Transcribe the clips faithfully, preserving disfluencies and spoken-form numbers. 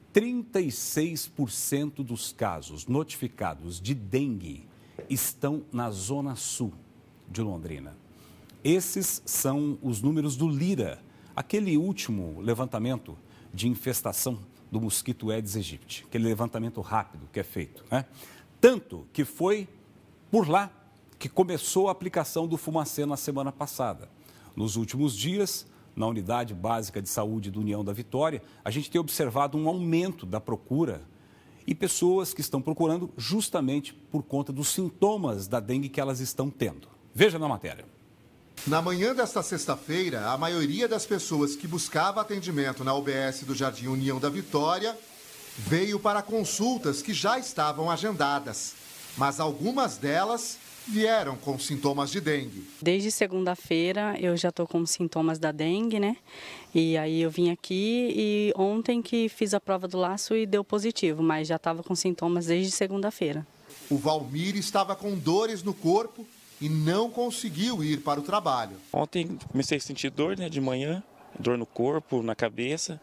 trinta e seis por cento dos casos notificados de dengue estão na zona sul de Londrina. Esses são os números do Lira, aquele último levantamento de infestação do mosquito Aedes aegypti, aquele levantamento rápido que é feito, né? Tanto que foi por lá que começou a aplicação do Fumacê na semana passada. Nos últimos dias, na Unidade Básica de Saúde do União da Vitória, a gente tem observado um aumento da procura e pessoas que estão procurando justamente por conta dos sintomas da dengue que elas estão tendo. Veja na matéria. Na manhã desta sexta-feira, a maioria das pessoas que buscava atendimento na U B S do Jardim União da Vitória veio para consultas que já estavam agendadas, mas algumas delas vieram com sintomas de dengue. Desde segunda-feira eu já estou com sintomas da dengue, né? E aí eu vim aqui e ontem que fiz a prova do laço e deu positivo, mas já estava com sintomas desde segunda-feira. O Valmir estava com dores no corpo e não conseguiu ir para o trabalho. Ontem comecei a sentir dor, né, de manhã, dor no corpo, na cabeça,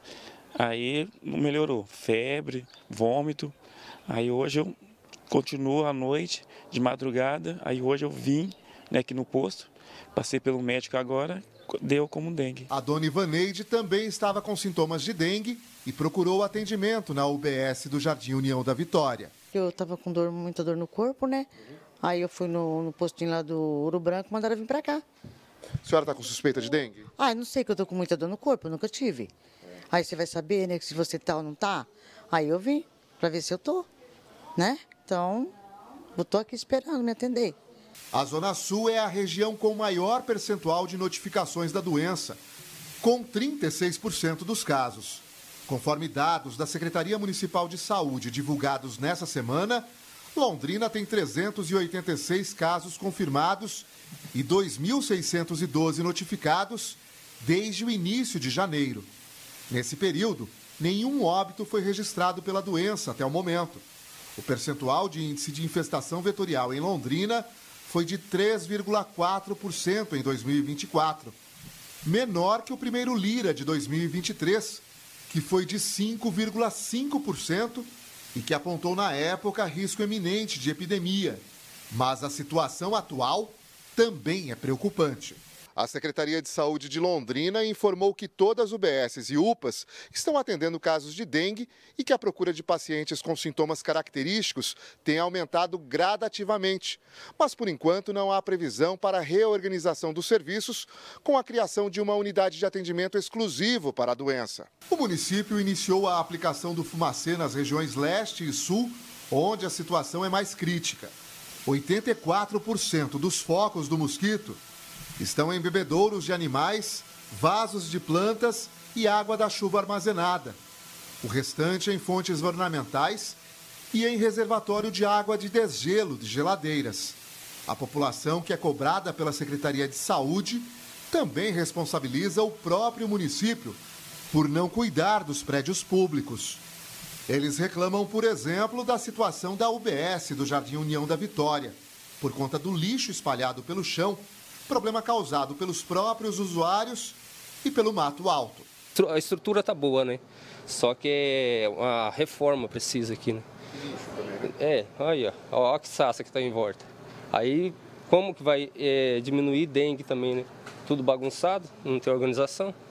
aí não melhorou, febre, vômito, aí hoje eu continuo à noite, de madrugada, aí hoje eu vim, né, aqui no posto, passei pelo médico agora, deu como dengue. A dona Ivaneide também estava com sintomas de dengue e procurou atendimento na U B S do Jardim União da Vitória. Eu estava com dor, muita dor no corpo, né? Aí eu fui no, no postinho lá do Ouro Branco, mandaram vir pra cá. A senhora está com suspeita de dengue? Ah, não sei que eu tô com muita dor no corpo, eu nunca tive. Aí você vai saber, né, se você tá ou não tá. Aí eu vim pra ver se eu tô, né? Então, eu tô aqui esperando me atender. A Zona Sul é a região com maior percentual de notificações da doença, com trinta e seis por cento dos casos. Conforme dados da Secretaria Municipal de Saúde divulgados nessa semana, Londrina tem trezentos e oitenta e seis casos confirmados e dois mil seiscentos e doze notificados desde o início de janeiro. Nesse período, nenhum óbito foi registrado pela doença até o momento. O percentual de índice de infestação vetorial em Londrina foi de três vírgula quatro por cento em dois mil e vinte e quatro, menor que o primeiro Lira de dois mil e vinte e três, que foi de cinco vírgula cinco por cento e que apontou na época risco eminente de epidemia. Mas a situação atual também é preocupante. A Secretaria de Saúde de Londrina informou que todas as U B Ss e U P As estão atendendo casos de dengue e que a procura de pacientes com sintomas característicos tem aumentado gradativamente. Mas, por enquanto, não há previsão para a reorganização dos serviços com a criação de uma unidade de atendimento exclusivo para a doença. O município iniciou a aplicação do Fumacê nas regiões leste e sul, onde a situação é mais crítica. oitenta e quatro por cento dos focos do mosquito estão em bebedouros de animais, vasos de plantas e água da chuva armazenada. O restante em fontes ornamentais e em reservatório de água de desgelo de geladeiras. A população que é cobrada pela Secretaria de Saúde também responsabiliza o próprio município por não cuidar dos prédios públicos. Eles reclamam, por exemplo, da situação da U B S do Jardim União da Vitória, por conta do lixo espalhado pelo chão, problema causado pelos próprios usuários e pelo mato alto. A estrutura tá boa, né? Só que uma reforma precisa aqui, né? É, olha, olha que sassa que está em volta. Aí, como que vai é, diminuir dengue também, né? Tudo bagunçado, não tem organização.